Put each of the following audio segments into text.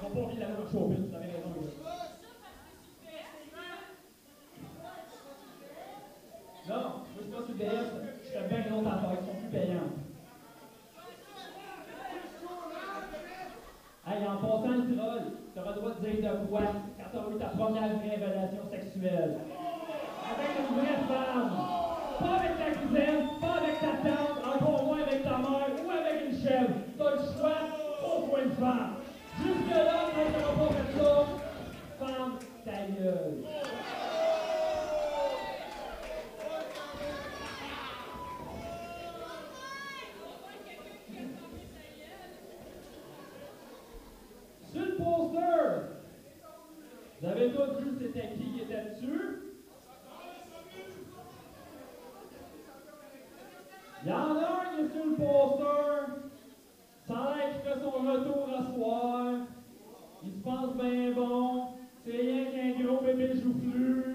n'ont pas envie d'aller dans le showbiz, vous avez raison, les gars. Non, moi je suis pas sur le BS, je serais bien une autre affaire, ils sont plus payants. Hey, en passant le troll, tu auras le droit de dire de quoi quand tu auras eu ta première révélation sexuelle. Avec une vraie femme. Pas avec ta cousine, pas avec ta tante, encore moins avec ta mère ou avec une chèvre. Tu as le choix, au point de femme. Jusque-là, quand tu n'auras pas fait ça, femme, ta gueule. Sur le poster, vous avez tous vu c'était qui était dessus? Il y en a un qui est sur le poster. Ça a l'air qu'il fait son retour à soir. Il se pense bien bon. C'est rien qu'un gros bébé joufflu.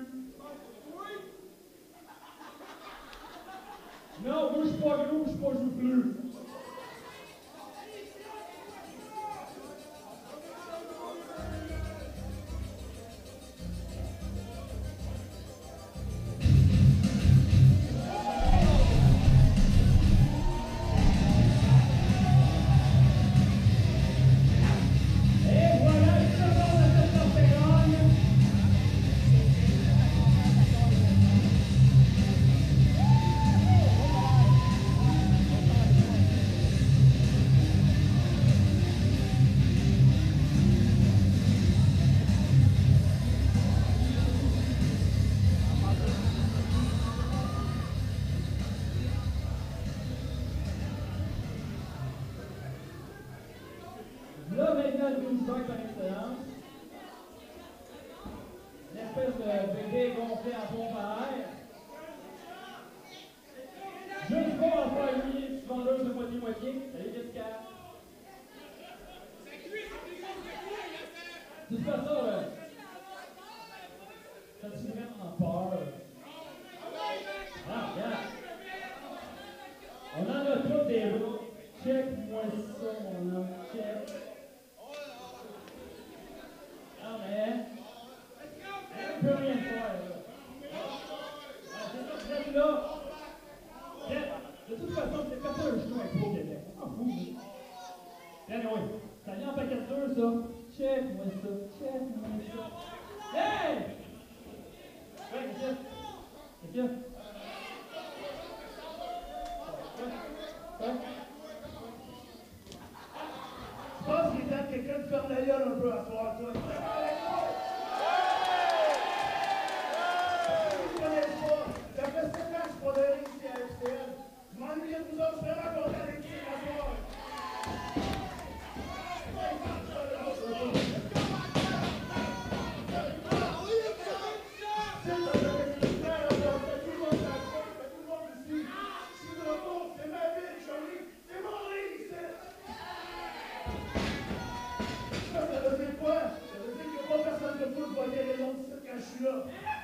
Non, moi je suis pas gros, je suis pas joufflu. Là, maintenant, le douchebag par excellence. Une espèce de bébé gonflé en pompe à air. Juste pas en faire lui, vendeuse de moitié-moitié. Salut, Jessica. Tu fais ça, là. T'as-tu vraiment peur? Ah, regarde. On en a tous des bras. Check-moi ça, mon homme. Check. Non, mais. Elle ne peut rien faire, là. C'est ça, vous êtes là. De toute façon, c'est pas ça un genou avec toi au Québec. On s'en fout, là. Anyway, ça vient en paquet de deux, ça. Check-moi ça. Check-moi ça. Hey! Ouais, qu'est-ce que c'est? Qu'est-ce que c'est? Je pense qu'il est temps que quelqu'un te ferme la gueule un peu à soir, toi. Je connais pas. Ça fait 7 ans que je suis pas donné ici à FCL. Je m'ennuyais de vous autres, je suis vraiment content d'être ici à soir. Ça veut dire quoi? Ça veut dire qu'il n'y a pas personne de plus qui va dire les noms de quand je suis là.